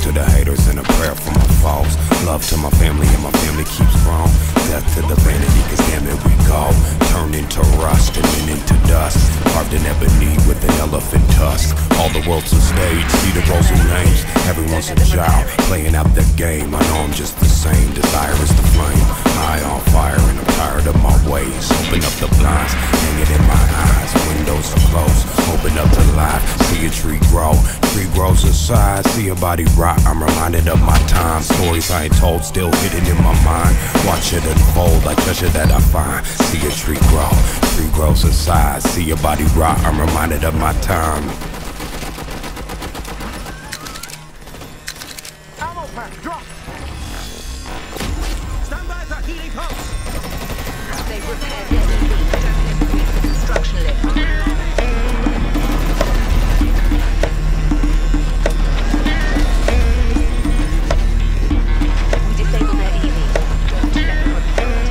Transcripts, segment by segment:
to the haters and a prayer for my foes. Love to my family and my family keeps growing. Death to the vanity, cause damn it we go. Turned into rust and then into dust. Carved in ebony with an elephant tusk. All the world's a stage, see the roles and names. Everyone's a child, playing out the game. I know I'm just the same, desire is the flame. High on fire and I'm tired of my ways. Open up the blinds, hang it in my eyes. Windows are closed, open up the light. See a tree grow, tree grows inside. See a body rot, I'm reminded of my time. Stories I ain't told, still hidden in my mind. Watch it unfold like treasure that I find. See a tree grow, tree grows inside. See a body rot, I'm reminded of my time. Ammo pack, drop! Stand by for healing pulse! They've repaired the enemy. Don't let them reach the construction lift. We disabled their EV. Don't let them repair it.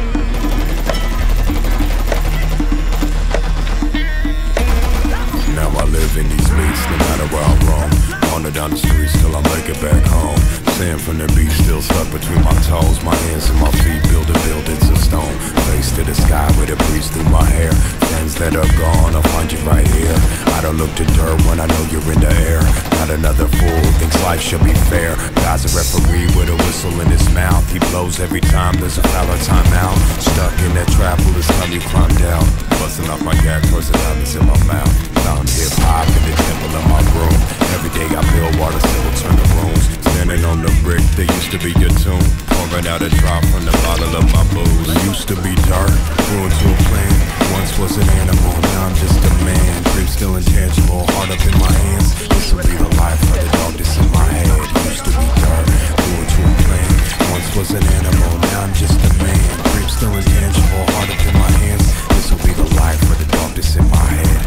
Now I live in these beats, no matter where I roam. Wander down the streets till I make it back home. Sand from the beach still stuck between my toes. My hands and my feet building buildings of stone. Face to the sky with a breeze through my hair. Friends that are gone, I'll find you right here. I don't look to dirt when I know you're in the air. Not another fool thinks life should be fair. God's a referee with a whistle in his mouth. He blows every time there's a foul or timeout. Stuck in that trap, will it's time you climbed out. Busting off my gas, person diamonds in my mouth. Found hip-hop in the temple of my room. Every day I build water, still turn the rooms. Standing on the brick that used to be your tomb. Pouring out a drop from the bottle of my booze. I used to be dark, grew into a plant. Once was an animal, now I'm just a man. Dream still intangible, heart up in my hands. This will be the life of the darkness in my head. Used to be dark, grew into a plant. Once was an animal, now I'm just a man. Dream still intangible, heart up in my hands. This will be the life of the darkness in my head.